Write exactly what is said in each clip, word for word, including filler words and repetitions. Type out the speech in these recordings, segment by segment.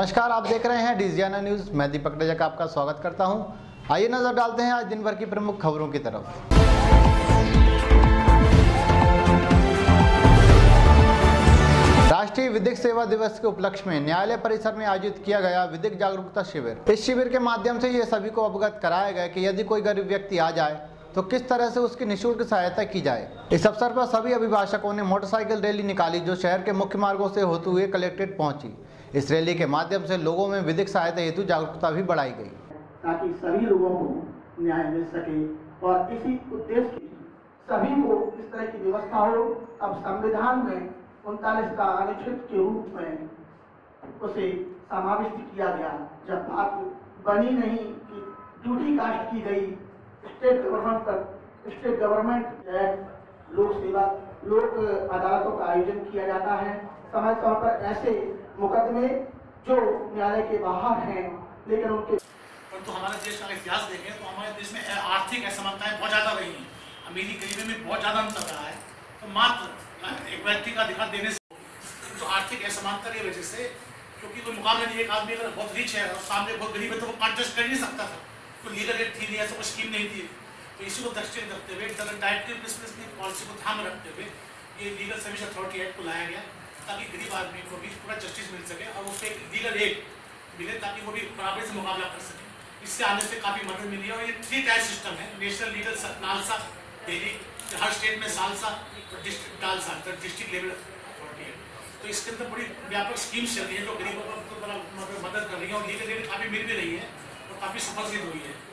नमस्कार, आप देख रहे हैं डीजीएनए न्यूज। मैं दीपक रजक आपका स्वागत करता हूं। आइए नजर डालते हैं आज दिन भर की प्रमुख खबरों की तरफ। राष्ट्रीय विधिक सेवा दिवस के उपलक्ष्य में न्यायालय परिसर में आयोजित किया गया विधिक जागरूकता शिविर। इस शिविर के माध्यम से ये सभी को अवगत कराया गया कि यदि कोई गरीब व्यक्ति आ जाए तो किस तरह से उसकी निःशुल्क सहायता की जाए। इस अवसर पर सभी अभिभाषकों ने मोटरसाइकिल रैली निकाली जो शहर के मुख्य मार्गों से होते हुए कलेक्ट्रेट पहुंची। इस रैली के माध्यम से लोगों में विधिक सहायता हेतु जागरूकता भी बढ़ाई गई ताकि सभी लोगों को न्याय मिल सके और इसी उद्देश्य की सभी को इस तरह की व्यवस्था हो। अब संविधान में उनतालीस का अनुच्छेद के रूप में उसे समाविष्ट किया गया। जब बात बनी नहीं कि ड्यूटी कास्ट की गई स्टेट गवर्नमेंट पर, स्टेट गवर्नमेंट एक्ट लोक सेवा लोक अदालतों का आयोजन किया जाता है। समय समय पर ऐसे मुकदमे जो न्यायालय के बाहर हैं लेकिन उनके परंतु तो हमारे देश का इतिहास देखें तो हमारे देश में आर्थिक असमानताएं बहुत ज़्यादा रही हैं। अमीरी गरीबी में बहुत ज़्यादा अंतर रहा है। तो मात्र एक व्यक्ति का अधिकार देने से तो आर्थिक असमानता की वजह से, क्योंकि कोई मुकाबला नहीं, एक आदमी अगर बहुत रिच है और सामने बहुत गरीब है तो वो कॉन्टेस्ट कर नहीं सकता था। कोई लीगल एड थी नहीं, ऐसा कोई स्कीम नहीं थी। तो इसी को दृष्टि रखते हुए डायरेक्टिव प्रिंसिपल्स की पॉलिसी को ध्यान में रखते हुए ये लीगल सर्विस अथॉरिटी एक्ट को लाया गया ताकि गरीब आदमी को भी पूरा जस्टिस मिल सके और उससे एक लीगल एड मिले ताकि वो भी बराबरी से मुकाबला कर सके। इससे आने से काफ़ी मदद मिली है। और ये थ्री टायर सिस्टम है, नेशनल लीगल नालसा दिल्ली, हर स्टेट में सालसा और district DALSA district level authority है। तो इसके अंदर बड़ी व्यापक स्कीम्स चल रही है जो गरीबों को बड़ा मदद कर रही है और लीगल एड काफ़ी मिल भी रही है और काफ़ी सफल सिद्ध हुई है।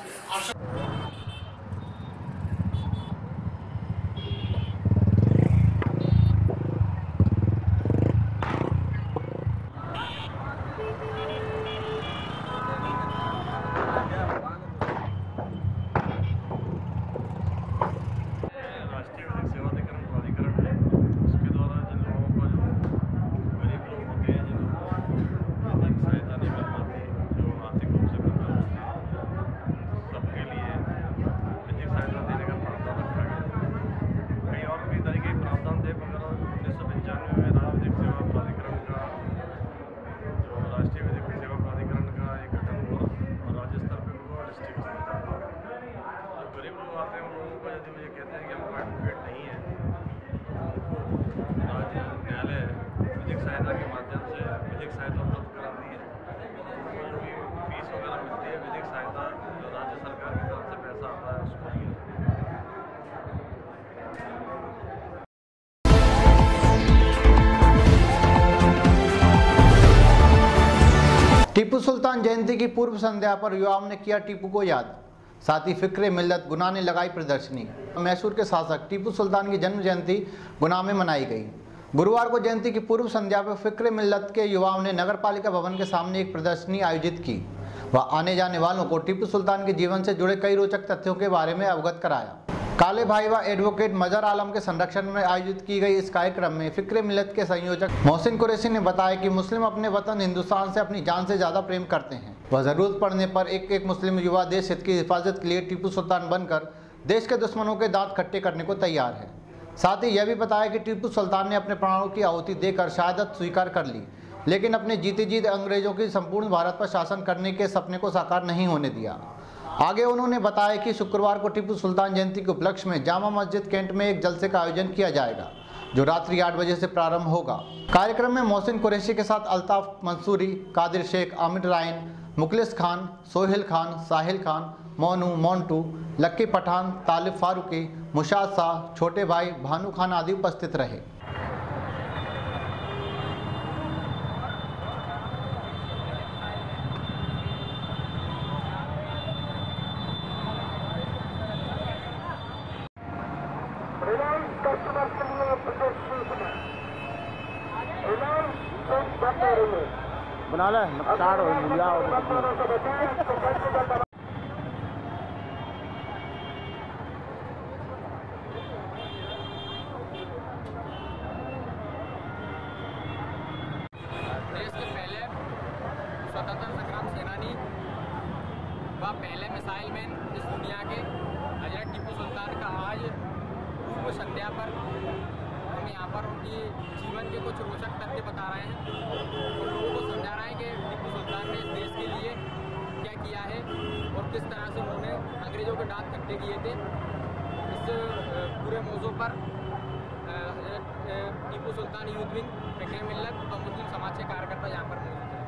टीपू सुल्तान जयंती की पूर्व संध्या पर युवाओं ने किया टीपू को याद। साथ ही फिक्रे मिल्लत गुना ने लगाई प्रदर्शनी। मैसूर के शासक टीपू सुल्तान की जन्म जयंती गुना में मनाई गई। गुरुवार को जयंती की पूर्व संध्या पर फिक्रे मिल्लत के युवाओं ने नगर पालिका भवन के सामने एक प्रदर्शनी आयोजित की। वह आने जाने वालों को टीपू सुल्तान के जीवन से जुड़े कई रोचक तथ्यों के बारे में अवगत कराया। काले भाई व एडवोकेट मजहर आलम के संरक्षण में आयोजित की गई इस कार्यक्रम में फिक्रे मिल्लत के संयोजक मोहसिन कुरैशी ने बताया कि मुस्लिम अपने वतन हिंदुस्तान से अपनी जान से ज्यादा प्रेम करते हैं। वह जरूरत पड़ने पर एक एक मुस्लिम युवा देश हित की हिफाजत के लिए टीपू सुल्तान बनकर देश के दुश्मनों के दांत खट्टे करने को तैयार है। साथ ही यह भी बताया कि टीपू सुल्तान ने अपने प्राणों की आहुति देकर शहादत स्वीकार कर ली, लेकिन अपने जीते जीत अंग्रेजों की संपूर्ण भारत पर शासन करने के सपने को साकार नहीं होने दिया। आगे उन्होंने बताया कि शुक्रवार को टीपू सुल्तान जयंती के उपलक्ष्य में जामा मस्जिद कैंट में एक जलसे का आयोजन किया जाएगा जो रात्रि आठ बजे से प्रारंभ होगा। कार्यक्रम में मोहसिन कुरैशी के साथ अल्ताफ मंसूरी, कादिर शेख, आमिर रायन, मुखलिस खान, सोहेल खान, साहिल खान, मोनू, मोन्टू, लक्की पठान, तालिब फारूकी, मुशाद शाह, छोटे भाई, भानु खान आदि उपस्थित रहे। बना ले स्टार्ट हो गया। देश के पहले स्वतंत्रता संग्राम सेनानी व पहले मिसाइल मैन इस दुनिया के हजरत टीपू सुल्तान का आज पूर्व संध्या पर हम यहाँ पर उनकी जीवन के कुछ रोचक तथ्य बता रहे हैं। उन लोगों को समझा रहे हैं कि रात इकट्ठे किए थे। इस पूरे मौजू पर हज़रत टीपू सुल्तान यूथ विंग, फिक्रे मिल्लत और मुस्लिम समाज के कार्यकर्ता यहाँ पर मौजूद थे।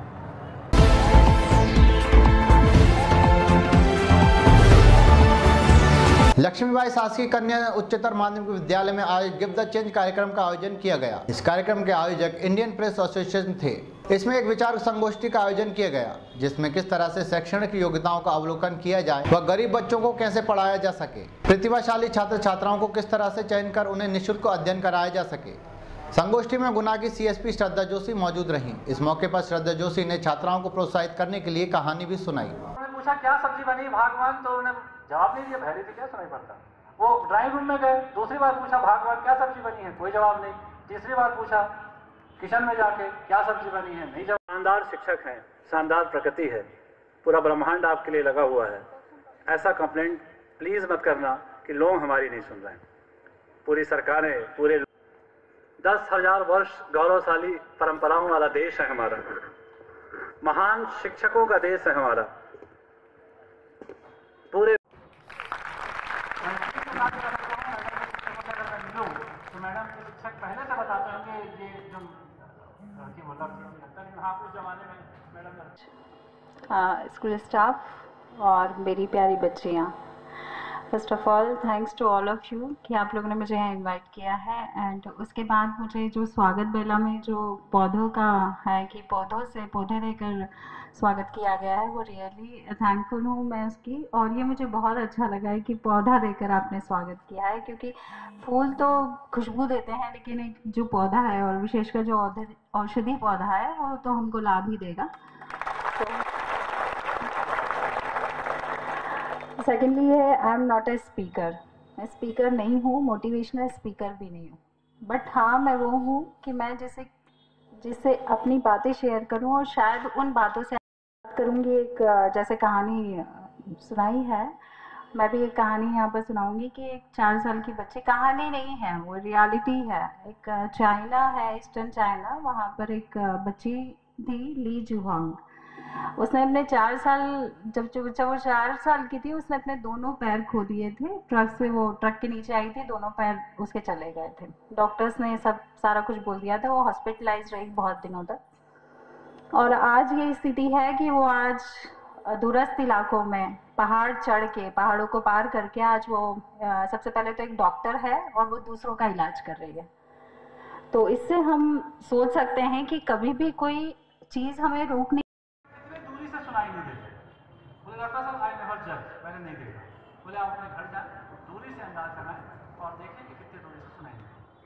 लक्ष्मीबाई शासकीय कन्या उच्चतर माध्यमिक विद्यालय में आयोजित गिव द चेंज कार्यक्रम का आयोजन किया गया। इस कार्यक्रम के आयोजक इंडियन प्रेस एसोसिएशन थे। इसमें एक विचार संगोष्ठी का आयोजन किया गया, जिसमें किस तरह से शैक्षणिक योग्यताओं का अवलोकन किया जाए व गरीब बच्चों को कैसे पढ़ाया जा सके, प्रतिभाशाली छात्र छात्राओं को किस तरह से चयन कर उन्हें निःशुल्क अध्ययन कराया जा सके। संगोष्ठी में गुना की सीएसपी श्रद्धा जोशी मौजूद रहीं। इस मौके पर श्रद्धा जोशी ने छात्राओं को प्रोत्साहित करने के लिए कहानी भी सुनाई। उन्होंने पूछा क्या सब्जी बनी भागवान, तो उन्होंने जवाब नहीं दिया, भैरी थी क्या सुनाई पड़ता। वो ड्राइंग रूम में गए, दूसरी बार पूछा भागवान क्या सब्जी बनी है, कोई जवाब नहीं। तीसरी बार पूछा किचन में जाके क्या सब्जी बनी है, नहीं जवाब। शानदार शिक्षक हैं, शानदार प्रकृति है, पूरा ब्रह्मांड आपके लिए लगा हुआ है। ऐसा कंप्लेंट प्लीज मत करना कि लोग हमारी नहीं सुन रहे हैं। पूरी सरकारें, पूरे दस हजार वर्ष गौरवशाली परंपराओं वाला देश है हमारा, महान शिक्षकों का देश है हमारा। पूरे तो मैडम के शिक्षक पहले से बताते हैं कि ये जो लड़की बोला लगता है, हाँ उस जमाने में मैडम। स्कूल स्टाफ और मेरी प्यारी बच्चियाँ, first of all thanks to all of you कि आप लोगों ने मुझे यहाँ इनवाइट किया है। एंड उसके बाद मुझे जो स्वागत बेला में जो पौधों का है कि पौधों से पौधे देकर स्वागत किया गया है, वो रियली थैंकफुल हूँ मैं उसकी। और ये मुझे बहुत अच्छा लगा है कि पौधा देकर आपने स्वागत किया है, क्योंकि फूल तो खुशबू देते हैं, लेकिन एक जो पौधा है और विशेषकर जो औषधि पौधा है वो तो हमको लाभ ही देगा। सेकेंडली है, I am not a speaker. मैं स्पीकर नहीं हूँ, मोटिवेशनल स्पीकर भी नहीं हूँ, बट हाँ मैं वो हूँ कि मैं जैसे जिससे अपनी बातें शेयर करूँ और शायद उन बातों से बात करूँगी। एक जैसे कहानी सुनाई है, मैं भी एक कहानी यहाँ पर सुनाऊंगी कि एक चार साल की बच्ची, कहानी नहीं है वो रियलिटी है। एक चाइना है, ईस्टर्न चाइना, वहाँ पर एक बच्ची थी ली जुहांग। उसने अपने चार साल जब जब वो चार साल की थी, उसने अपने दोनों पैर खो दिए थे। ट्रक से वो ट्रक के नीचे आई थी, दोनों पैर उसके चले गए थे। डॉक्टर्स ने सब सारा कुछ बोल दिया था। वो हॉस्पिटलाइज रही बहुत दिनों तक। और आज ये स्थिति है कि वो आज दूरस्थ इलाकों में पहाड़ चढ़ के, पहाड़ों को पार करके आज वो सबसे पहले तो एक डॉक्टर है और वो दूसरों का इलाज कर रही है। तो इससे हम सोच सकते हैं कि कभी भी कोई चीज़ हमें रोक नहीं। दूरी से सुनाई नहीं देते। बोले डॉक्टर साहब आई नेवर जज, मैंने नहीं देखा। बोले आप अपने घर जाए, दूरी से अंदाज लगाएं और देखें कि कितने दूरी से सुनाई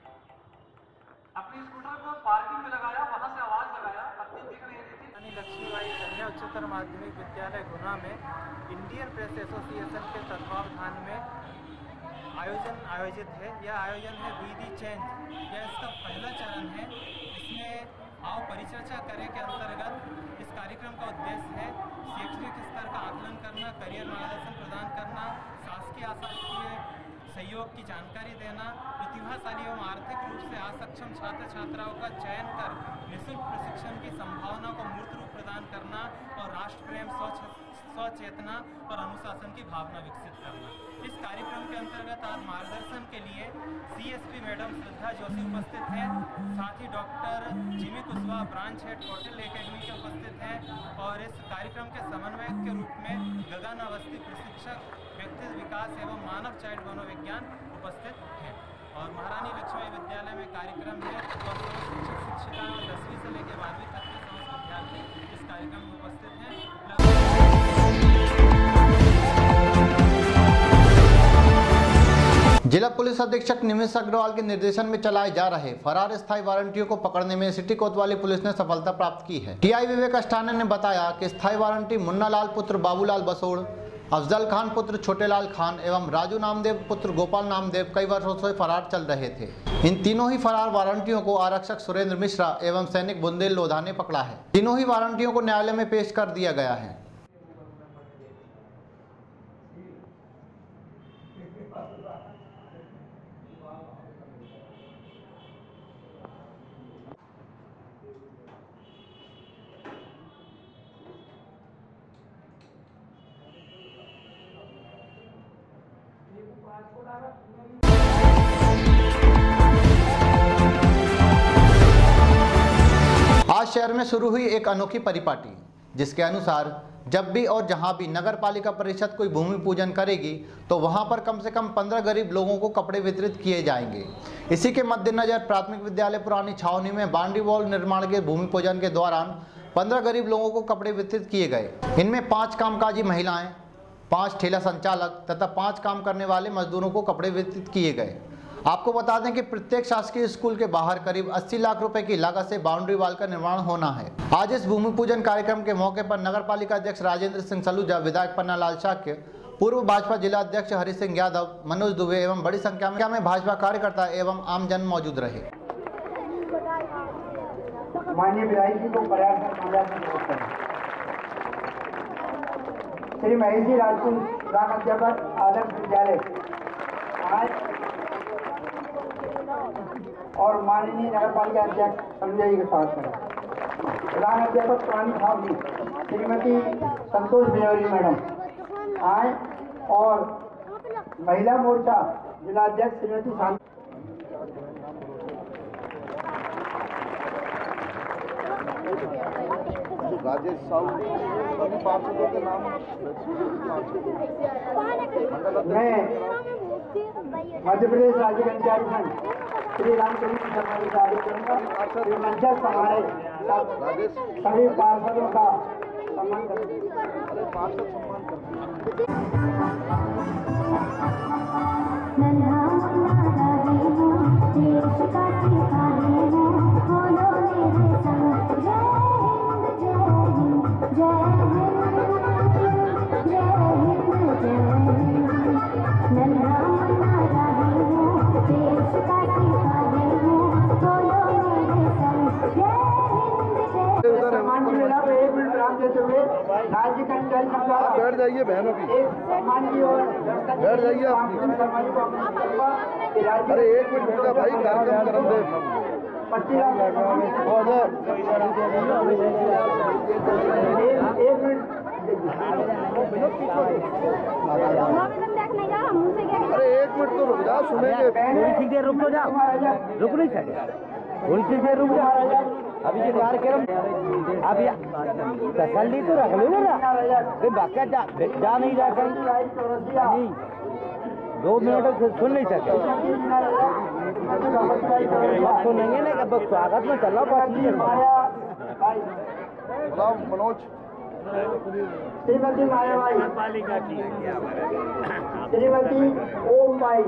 देती। अपनी स्कूटर को पार्किंग में लगाया, वहां से आवाज लगाया, पत्नी दिख नहीं रही थी। यानी लक्ष्मीबाई कन्या उच्चतर माध्यमिक विद्यालय गुना में इंडियन प्रेस एसोसिएशन के तत्वावधान में आयोजन आयोजित है। यह आयोजन है बी दी चेंज, यह इसका पहला चरण है। इसमें आओ परिचर्चा करें के अंतर्गत इस कार्यक्रम का उद्देश्य है शैक्षणिक स्तर का आकलन करना, करियर मार्गदर्शन प्रदान करना, शासकीय अशासकीय सहयोग की जानकारी देना, प्रतिभाशाली एवं आर्थिक रूप से असक्षम छात्र छात्राओं का चयन कर निःशुल्क प्रशिक्षण की संभावना को मूर्त रूप प्रदान करना और राष्ट्र प्रेम, स्वचेतना और अनुशासन की भावना विकसित करना। इस कार्यक्रम के अंतर्गत आज मार्गदर्शन के लिए सीएसपी मैडम श्रद्धा जोशी उपस्थित हैं, साथ ही doctor Jimmy Kushwaha branch head hotel academy के उपस्थित हैं और इस कार्यक्रम के समन्वयक के रूप में गगन अवस्थी प्रशिक्षक व्यक्तित्व विकास एवं मानव चाइल्ड मनोविज्ञान उपस्थित हैं। और महारानी लक्ष्मीबाई विद्यालय में कार्यक्रम है और शिक्षक शिक्षिका दसवीं से लेकर बारहवीं तक के समस्त विद्यार्थी इस कार्यक्रम में उपस्थित हैं। जिला पुलिस अधीक्षक निमिष अग्रवाल के निर्देशन में चलाए जा रहे फरार स्थायी वारंटियों को पकड़ने में सिटी कोतवाली पुलिस ने सफलता प्राप्त की है। टीआई विवेक अष्टाने ने बताया कि स्थायी वारंटी मुन्ना लाल पुत्र बाबूलाल बसोड़, अफजल खान पुत्र छोटेलाल खान एवं राजू नामदेव पुत्र गोपाल नामदेव कई वर्षों से फरार चल रहे थे। इन तीनों ही फरार वारंटियों को आरक्षक सुरेंद्र मिश्रा एवं सैनिक बुंदेल लोधा ने पकड़ा है। तीनों ही वारंटियों को न्यायालय में पेश कर दिया गया है। आज शहर में शुरू हुई एक अनोखी परिपाटी, जिसके अनुसार जब भी और जहां भी नगर पालिका परिषद कोई भूमि पूजन करेगी तो वहां पर कम से कम पंद्रह गरीब लोगों को कपड़े वितरित किए जाएंगे। इसी के मद्देनजर प्राथमिक विद्यालय पुरानी छावनी में बाउंड्री वॉल निर्माण के भूमि पूजन के दौरान पंद्रह गरीब लोगों को कपड़े वितरित किए गए। इनमें पाँच कामकाजी महिलाएं, पाँच ठेला संचालक तथा पाँच काम करने वाले मजदूरों को कपड़े वितरित किए गए। आपको बता दें कि प्रत्येक शासकीय स्कूल के बाहर करीब अस्सी लाख रुपए की लागत से बाउंड्री वॉल का निर्माण होना है। आज इस भूमि पूजन कार्यक्रम के मौके पर नगर पालिका अध्यक्ष राजेंद्र सिंह सलूजा, विधायक पन्नालाल शाक्य, पूर्व भाजपा जिला अध्यक्ष हरि सिंह यादव, मनोज दुबे एवं बड़ी संख्या में भाजपा कार्यकर्ता एवं आमजन मौजूद रहे। माननीय विधायक जी को श्री महेश जी राजपूत प्रधान अध्यापक आदर्श विद्यालय आज और माननीय नगर पालिका अध्यक्ष सलूजा जी के साथ में प्रधान अध्यापक पुरानी छावनी श्रीमती संतोष बेवरी मैडम आए और महिला मोर्चा जिला अध्यक्ष श्रीमती शांति राजेश साहू सभी पार्षदों के नाम मैं मध्य प्रदेश राज्य कर्मचारी संघ श्री रामचंद्र शर्मा जी का आदेश करूंगा। मंचर हमारे सभी पार्षदों का सम्मान करेंगे। पार्षद सम्मान करते सम्मान की मेला पे एक मिनट विराम देते हुए राज्य कर्मचारी संघ बैठ जाइए बहनों की एक सम्मान की और बैठ जाइए अरे एक मिनट बेटा भाई कार्यक्रम करम दे पच्चीस लाख एक मिनट अरे एक मिनट तो रुक जा सुनेंगे थोड़ी सी देर रुक तो जा रुक नहीं सकते थोड़ी सी देर रुक जा अभी जो कार्यक्रम अभी तसल्ली तो रख लो ना बाका जा, जा नहीं जा कर नहीं दो मिनट से सुन नहीं सकते सुनेंगे ना कब स्वागत में चल रहा मनोज श्रीमती मायाबाई पालिका की श्रीमती ओम बाई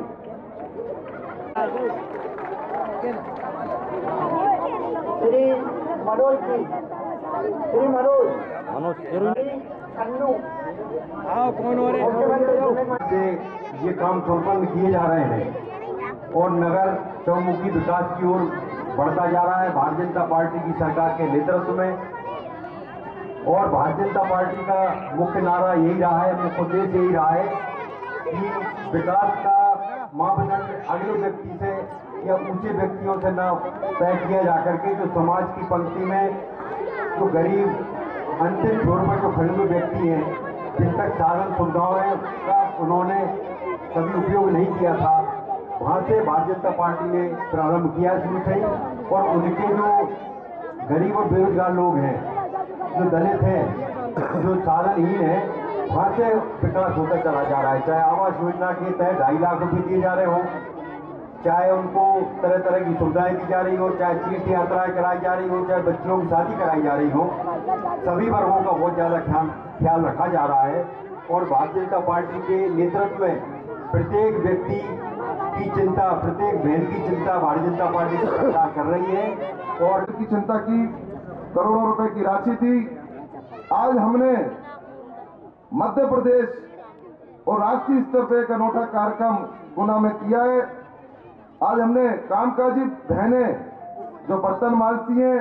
श्री मनोज जी श्री मनोज मनोज अन्नू हाँ कौन हो रहे से ये काम संपन्न किए जा रहे हैं और नगर चौमुखी विकास की ओर बढ़ता जा रहा है भारतीय जनता पार्टी की सरकार के नेतृत्व में। और भारतीय जनता पार्टी का मुख्य नारा यही रहा है, मुख्य उद्देश्य यही रहा है कि विकास का मापदंड अगले व्यक्ति से या ऊंचे व्यक्तियों से न तय किया जा करके जो समाज की पंक्ति में जो गरीब अंतिम छोर पर जो खड़े हुए व्यक्ति हैं जिन तक साधन सुविधाओं का उन्होंने कभी उपयोग नहीं किया था, वहाँ से भारतीय जनता पार्टी ने प्रारंभ किया शुरू से ही। और उनके जो गरीब और बेरोजगार लोग हैं, जो दलित हैं, जो साधनहीन हैं, वहाँ से विकास होता चला जा रहा है। चाहे आवास योजना के तहत ढाई लाख रुपए दिए जा रहे हो, चाहे उनको तरह तरह की सुविधाएं दी जा रही हो, चाहे तीर्थ यात्राएं कराई जा रही हो, चाहे बच्चियों की शादी कराई जा रही हो, सभी वर्गों का बहुत ज़्यादा ख्याल ख्याल रखा जा रहा है। और भारतीय जनता पार्टी के नेतृत्व में प्रत्येक व्यक्ति की चिंता, प्रत्येक बहन की चिंता भारतीय जनता पार्टी सरकार कर रही है। और की चिंता की करोड़ों रुपए की राशि थी। आज हमने मध्य प्रदेश और राष्ट्रीय स्तर पर एक अनोखा कार्यक्रम गुना में किया है। आज हमने कामकाजी बहनें जो बर्तन मांजती हैं,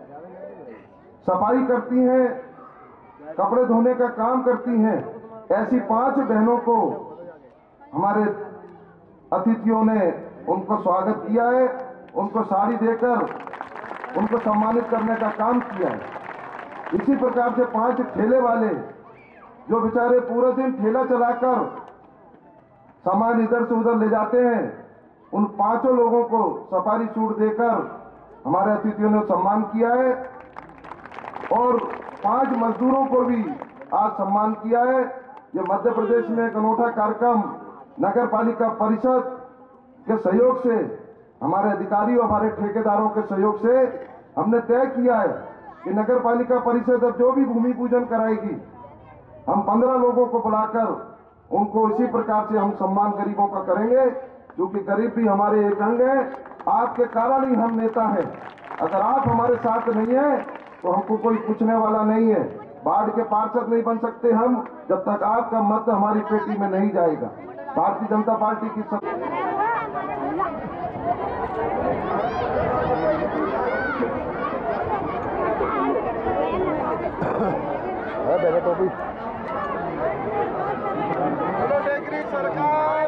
सफाई करती हैं, कपड़े धोने का काम करती हैं, ऐसी पांच बहनों को हमारे अतिथियों ने उनको स्वागत किया है, उनको साड़ी देकर उनको सम्मानित करने का काम किया है। इसी प्रकार से पांच ठेले वाले जो बेचारे पूरा दिन ठेला चलाकर सामान इधर से उधर ले जाते हैं, उन पांचों लोगों को सफारी सूट देकर हमारे अतिथियों ने सम्मान किया है और पांच मजदूरों को भी आज सम्मान किया है। ये मध्य प्रदेश में एक अनूठा कार्यक्रम नगर पालिका परिषद के सहयोग से, हमारे अधिकारियों, हमारे ठेकेदारों के सहयोग से हमने तय किया है कि नगर पालिका परिषद अब जो भी भूमि पूजन कराएगी, हम पंद्रह लोगों को बुलाकर उनको इसी प्रकार से हम सम्मान गरीबों का करेंगे, क्योंकि गरीब भी हमारे एक अंग है। आपके कारण ही हम नेता हैं। अगर आप हमारे साथ नहीं है तो हमको कोई पूछने वाला नहीं है। बाढ़ के पार्षद नहीं बन सकते हम जब तक आपका मत हमारी पेटी में नहीं जाएगा। भारतीय जनता पार्टी की सब... सरकार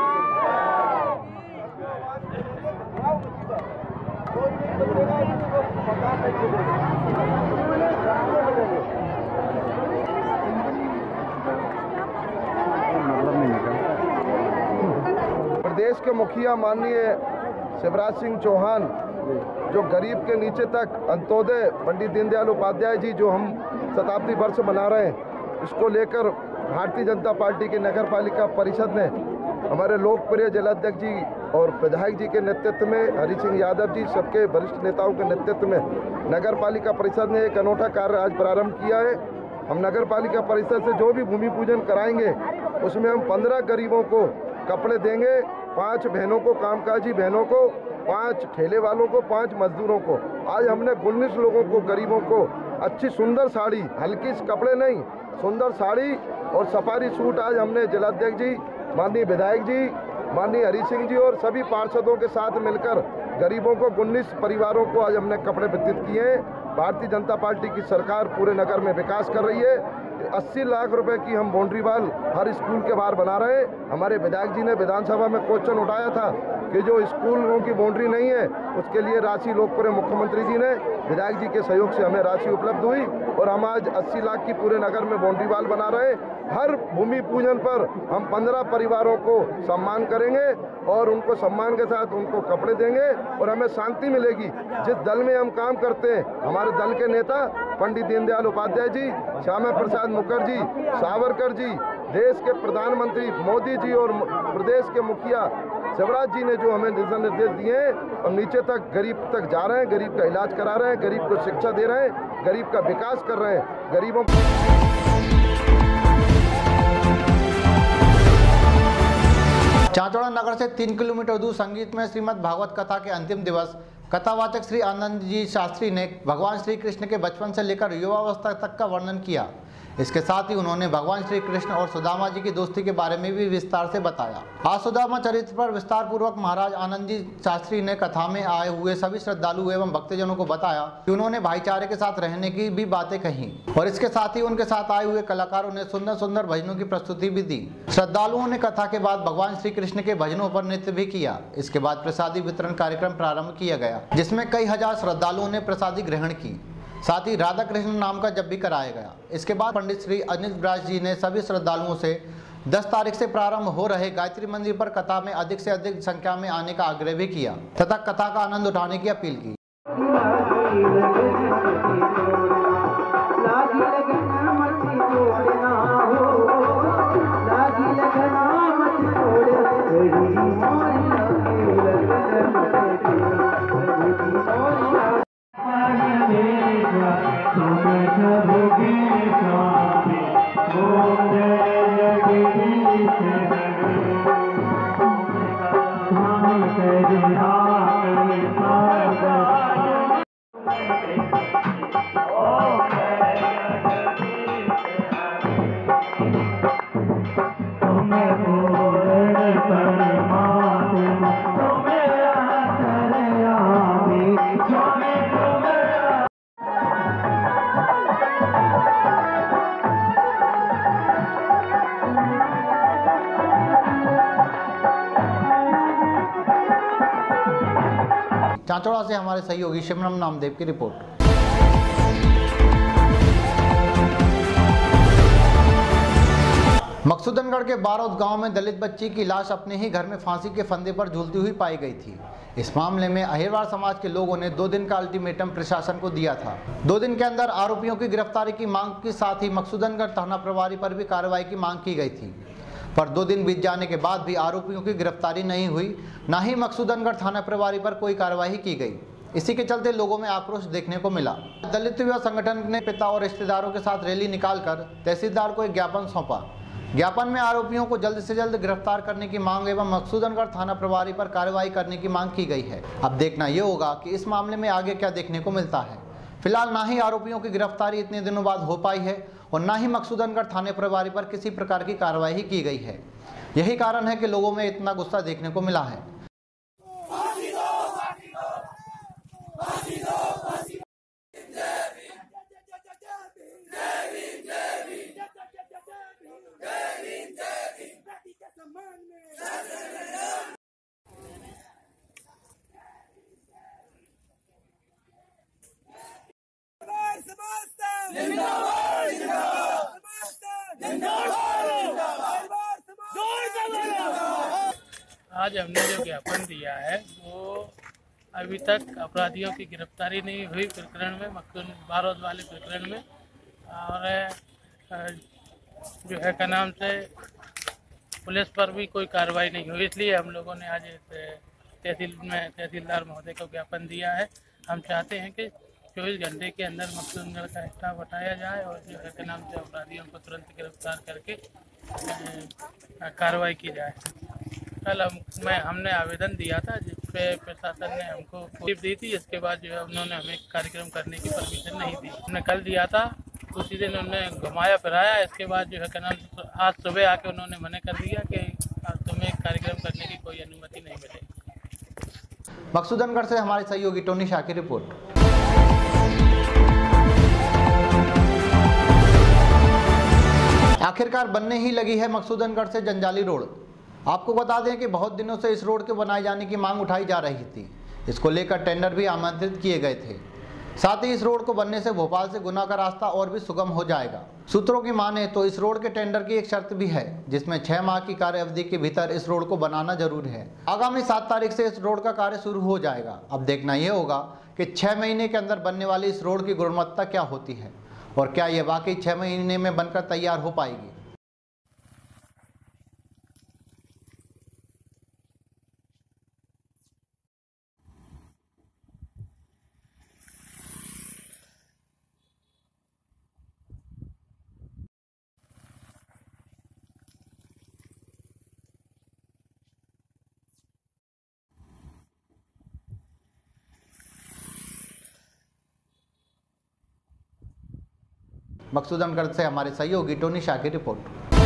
प्रदेश के मुखिया माननीय शिवराज सिंह चौहान, जो गरीब के नीचे तक अंत्योदय पंडित दीनदयाल उपाध्याय जी जो हम शताब्दी वर्ष मना रहे हैं, इसको लेकर भारतीय जनता पार्टी की नगर पालिका परिषद ने हमारे लोकप्रिय जिलाध्यक्ष जी और विधायक जी के नेतृत्व में, हरि सिंह यादव जी, सबके वरिष्ठ नेताओं के नेतृत्व में नगर पालिका परिषद ने एक अनूठा कार्य आज प्रारंभ किया है। हम नगर पालिका परिषद से जो भी भूमि पूजन कराएंगे उसमें हम पंद्रह गरीबों को कपड़े देंगे, पांच बहनों को, कामकाजी बहनों को, पांच ठेले वालों को, पांच मजदूरों को। आज हमने उन्नीस लोगों को, गरीबों को अच्छी सुंदर साड़ी, हल्की कपड़े नहीं, सुंदर साड़ी और सफारी सूट आज हमने जिलाध्यक्ष जी, माननीय विधायक जी, माननीय हरि सिंह जी और सभी पार्षदों के साथ मिलकर गरीबों को उन्नीस परिवारों को आज हमने कपड़े वितरित किए हैं। भारतीय जनता पार्टी की सरकार पूरे नगर में विकास कर रही है। अस्सी लाख रुपए की हम बाउंड्री वाल हर स्कूल के बाहर बना रहे हैं। हमारे विधायक जी ने विधानसभा में क्वेश्चन उठाया था कि जो स्कूलों की बाउंड्री नहीं है उसके लिए राशि लोकप्रिय मुख्यमंत्री जी ने, विधायक जी के सहयोग से हमें राशि उपलब्ध हुई और हम आज अस्सी लाख की पूरे नगर में बाउंड्री वाल बना रहे हैं। हर भूमि पूजन पर हम पंद्रह परिवारों को सम्मान करेंगे और उनको सम्मान के साथ उनको कपड़े देंगे और हमें शांति मिलेगी। जिस दल में हम काम करते हैं, हमारे दल के नेता पंडित दीनदयाल उपाध्याय जी, श्यामा प्रसाद मुखर्जी, सावरकर जी, देश के प्रधानमंत्री मोदी जी और प्रदेश के मुखिया शिवराज जी ने जो हमें दिशा निर्देश दिए हैं, हम नीचे तक गरीब तक जा रहे हैं, गरीब का इलाज करा रहे हैं, गरीब को शिक्षा दे रहे हैं, गरीब का विकास कर रहे हैं। गरीबों चांचौड़ा नगर से तीन किलोमीटर दूर संगीत में श्रीमद् भागवत कथा के अंतिम दिवस कथावाचक श्री आनंद जी शास्त्री ने भगवान श्री कृष्ण के बचपन से लेकर युवावस्था तक का वर्णन किया। इसके साथ ही उन्होंने भगवान श्री कृष्ण और सुदामा जी की दोस्ती के बारे में भी विस्तार से बताया। आज सुदामा चरित्र पर विस्तार पूर्वक महाराज आनंद जी शास्त्री ने कथा में आए हुए सभी श्रद्धालु एवं भक्तजनों को बताया कि उन्होंने भाईचारे के साथ रहने की भी बातें कही और इसके साथ ही उनके साथ आए हुए कलाकारों ने सुंदर सुंदर भजनों की प्रस्तुति भी दी। श्रद्धालुओं ने कथा के बाद भगवान श्री कृष्ण के भजनों पर नृत्य भी किया। इसके बाद प्रसादी वितरण कार्यक्रम प्रारंभ किया गया, जिसमें कई हजार श्रद्धालुओं ने प्रसादी ग्रहण की। साथ ही राधा कृष्ण नाम का जप भी कराया गया। इसके बाद पंडित श्री अनिल व्यास जी ने सभी श्रद्धालुओं से दस तारीख से प्रारंभ हो रहे गायत्री मंदिर पर कथा में अधिक से अधिक संख्या में आने का आग्रह भी किया तथा कथा का आनंद उठाने की अपील की। चांचौड़ा से हमारे सहयोगी शिवराम नामदेव की रिपोर्ट। मकसूदनगढ़ के बारौद गांव में दलित बच्ची की लाश अपने ही घर में फांसी के फंदे पर झूलती हुई पाई गई थी। इस मामले में अहिरवार समाज के लोगों ने दो दिन का अल्टीमेटम प्रशासन को दिया था। दो दिन के अंदर आरोपियों की गिरफ्तारी की मांग के साथ ही मकसूदनगढ़ थाना प्रभारी पर भी कार्रवाई की मांग की गई थी, पर दो दिन बीत जाने के बाद भी आरोपियों की गिरफ्तारी नहीं हुई, न ही मकसूदनगढ़ थाना प्रभारी पर कोई कार्रवाई की गई। इसी के चलते लोगों में आक्रोश देखने को मिला। दलित युवा संगठन ने पिता और रिश्तेदारों के साथ रैली निकालकर तहसीलदार को एक ज्ञापन सौंपा। ज्ञापन में आरोपियों को जल्द से जल्द गिरफ्तार करने की मांग एवं मकसूदनगढ़ थाना प्रभारी पर कार्रवाई करने की मांग की गई है। अब देखना ये होगा कि इस मामले में आगे क्या देखने को मिलता है। फिलहाल ना ही आरोपियों की गिरफ्तारी इतने दिनों बाद हो पाई है और ना ही मकसूदनगढ़ थाने प्रभारी पर किसी प्रकार की कार्रवाई की गई है। यही कारण है कि लोगों में इतना गुस्सा देखने को मिला है। आज हमने जो ज्ञापन दिया है वो अभी तक अपराधियों की गिरफ्तारी नहीं हुई प्रकरण में, मकसूद बारौद वाले प्रकरण में, और जो है का नाम से पुलिस पर भी कोई कार्रवाई नहीं हुई। इसलिए हम लोगों ने आज तहसील में तहसीलदार महोदय को ज्ञापन दिया है। हम चाहते हैं कि चौबीस घंटे के अंदर मकसूदनगढ़ का स्टाफ हटाया जाए और जो है के नाम से अपराधियों को तुरंत गिरफ्तार करके कार्रवाई की जाए। कल हम मैं हमने आवेदन दिया था जिस पे प्रशासन ने हमको टिप दी थी। इसके बाद जो है उन्होंने हमें कार्यक्रम करने की परमिशन नहीं दी। हमने कल दिया था, उसी दिन उन्होंने घुमाया फिराया। इसके बाद जो है क्या नाम आज सुबह आके उन्होंने मना कर दिया कि आज तुम्हें कार्यक्रम करने की कोई अनुमति नहीं मिलेगी। मकसूदनगढ़ से हमारे सहयोगी टोनी शाह की रिपोर्ट। आखिरकार बनने ही लगी है मकसूदनगढ़ से जंजाली रोड। आपको बता दें कि बहुत दिनों से इस रोड के बनाए जाने की मांग उठाई जा रही थी। इसको लेकर टेंडर भी आमंत्रित किए गए थे। साथ ही इस रोड को बनने से भोपाल से गुना का रास्ता और भी सुगम हो जाएगा। सूत्रों की माने तो इस रोड के टेंडर की एक शर्त भी है, जिसमें छह माह की कार्य अवधि के भीतर इस रोड को बनाना जरूरी है। आगामी सात तारीख से इस रोड का कार्य शुरू हो जाएगा। अब देखना यह होगा कि छह महीने के अंदर बनने वाली इस रोड की गुणवत्ता क्या होती है और क्या यह वाकई छह महीने में बनकर तैयार हो पाएगी। मकसूदनगढ़ से हमारे सहयोगी टोनी शाह की रिपोर्ट।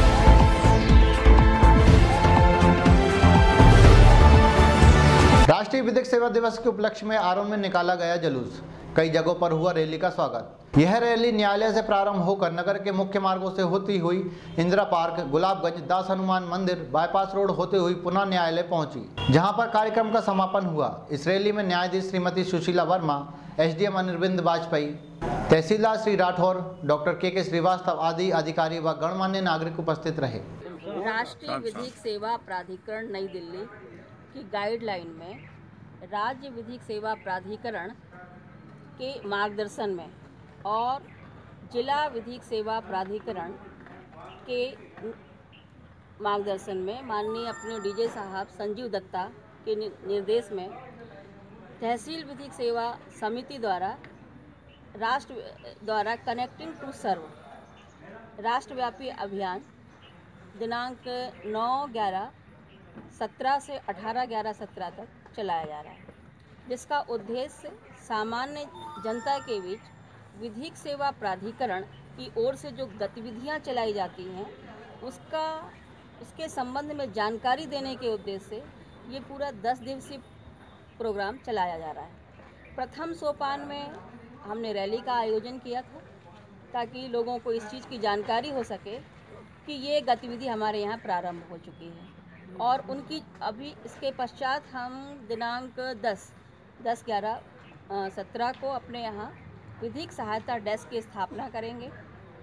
राष्ट्रीय विधिक सेवा दिवस के उपलक्ष्य में आरोन में निकाला गया जुलूस। कई जगहों पर हुआ रैली का स्वागत। यह रैली न्यायालय से प्रारंभ होकर नगर के मुख्य मार्गों से होती हुई इंदिरा पार्क, गुलाबगंज, दास हनुमान मंदिर, बाईपास रोड होते हुई पुनः न्यायालय पहुंची, जहां पर कार्यक्रम का समापन हुआ। इस रैली में न्यायाधीश श्रीमती सुशीला वर्मा, एसडीएम अनिर्विंद वाजपेयी, तहसीलदार Shri Rathore, doctor K K Srivastava आदि अधिकारी व गणमान्य नागरिक उपस्थित रहे। राष्ट्रीय विधिक सेवा प्राधिकरण नई दिल्ली की गाइडलाइन में राज्य विधिक सेवा प्राधिकरण के मार्गदर्शन में और जिला विधिक सेवा प्राधिकरण के मार्गदर्शन में माननीय अपने डीजे साहब संजीव दत्ता के निर्देश में तहसील विधिक सेवा समिति द्वारा राष्ट्र द्वारा कनेक्टिंग टू सर्व राष्ट्रव्यापी अभियान दिनांक नौ ग्यारह सत्रह से अठारह ग्यारह सत्रह तक चलाया जा रहा है, जिसका उद्देश्य सामान्य जनता के बीच विधिक सेवा प्राधिकरण की ओर से जो गतिविधियां चलाई जाती हैं उसका उसके संबंध में जानकारी देने के उद्देश्य से ये पूरा दस दिवसीय प्रोग्राम चलाया जा रहा है। प्रथम सोपान में हमने रैली का आयोजन किया था ताकि लोगों को इस चीज़ की जानकारी हो सके कि ये गतिविधि हमारे यहाँ प्रारंभ हो चुकी है और उनकी अभी इसके पश्चात हम दिनांक दस दस ग्यारह सत्रह को अपने यहाँ विधिक सहायता डेस्क की स्थापना करेंगे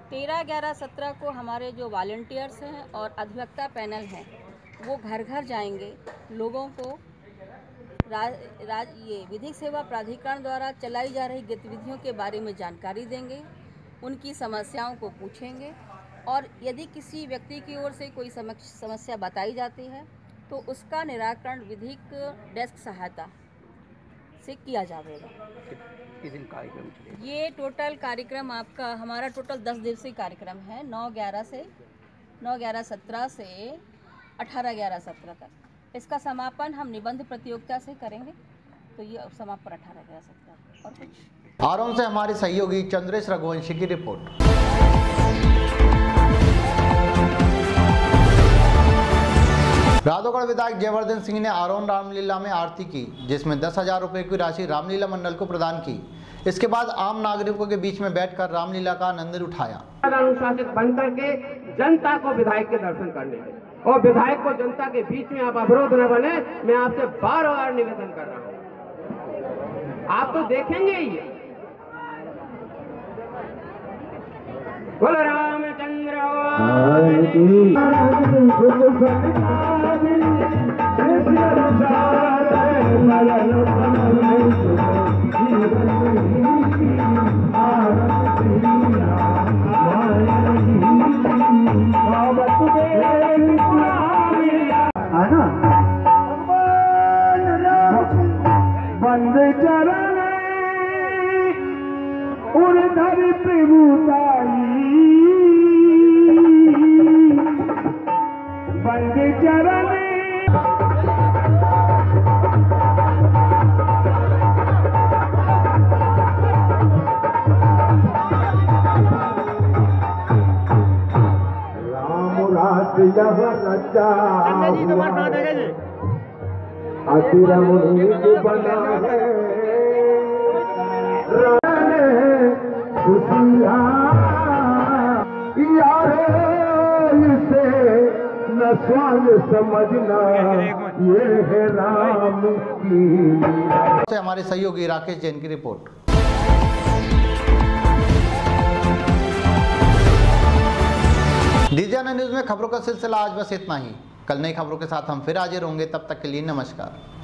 तेरह ग्यारह सत्रह को हमारे जो वॉलंटियर्स हैं और अधिवक्ता पैनल हैं वो घर घर जाएंगे, लोगों को राज, राज ये विधिक सेवा प्राधिकरण द्वारा चलाई जा रही गतिविधियों के बारे में जानकारी देंगे, उनकी समस्याओं को पूछेंगे और यदि किसी व्यक्ति की ओर से कोई समस्या बताई जाती है तो उसका निराकरण विधिक डेस्क सहायता से किया जाएगा। किस दिन कार्यक्रम चलेगा? ये टोटल कार्यक्रम आपका हमारा टोटल दस दिवसीय कार्यक्रम है, नौ ग्यारह से नौ ग्यारह सत्रह से अठारह ग्यारह सत्रह तक। इसका समापन हम निबंध प्रतियोगिता से करेंगे, तो ये समापन अठारह ग्यारह सत्रह। और कुछ आरोन से हमारे सहयोगी चंद्रेश रघुवंशी की रिपोर्ट। राधौगढ़ विधायक जयवर्धन सिंह ने आरोन रामलीला में आरती की, जिसमें दस हजार रुपये की राशि रामलीला मंडल को प्रदान की। इसके बाद आम नागरिकों के बीच में बैठकर रामलीला का आनंद उठाया। अनुशासित बनकर के जनता को विधायक के दर्शन करने के और विधायक को जनता के बीच में आप अवरोध न बने, मैं आपसे बार बार निवेदन कर रहा हूँ। आप तो देखेंगे ही। बोलो रामचंद्र बंद चरण उर्धर प्रभुताई, बंद चरण राम रात यह रचा अतिर मुनीत बना है, खुशियाँ यारे इसे न स्वांग समझना, ये है राम की लीला। से हमारे सहयोगी राकेश जैन की रिपोर्ट। डीजे न्यूज में खबरों का सिलसिला आज बस इतना ही। कल नई खबरों के साथ हम फिर हाजिर होंगे, तब तक के लिए नमस्कार।